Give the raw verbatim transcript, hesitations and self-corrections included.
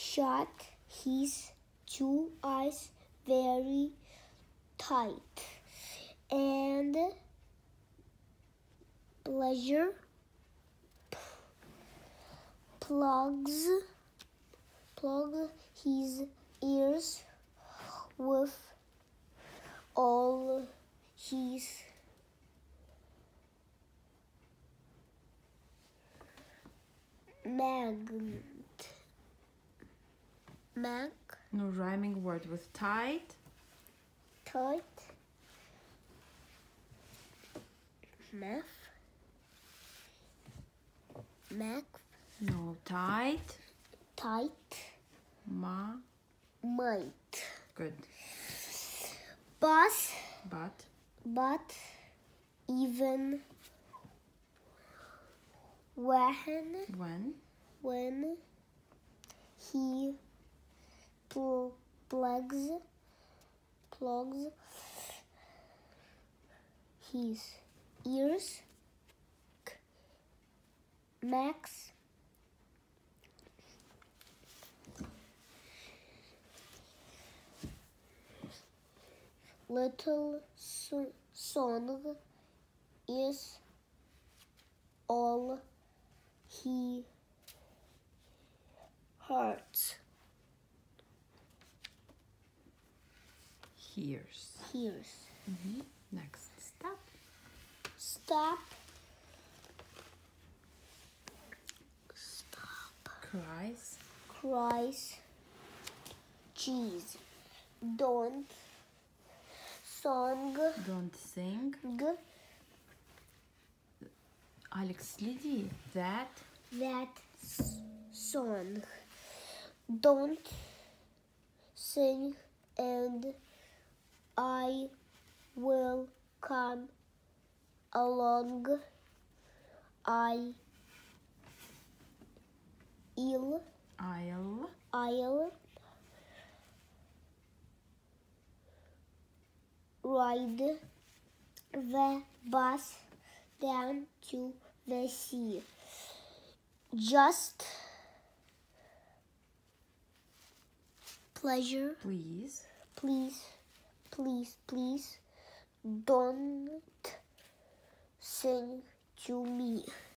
shut his two eyes very tight, and pleasure plugs plug his ears with all his magnet mag No rhyming word with tight. tight math math No tight. tight Ma. might Good. but But. but even when When. when he pl- plugs plugs his ears, Max little so- song is all he hears. Hears. Hears. Mm-hmm. Next. Stop. Stop. Stop. Cries. Cries. Cheese. Don't. Song. Don't sing. G. Alex, следи. That. That s- song. Don't sing, and I will come along. I ill I'll. I'll ride the bus down to the sea. Just pleasure, Please. please, please, please don't sing to me.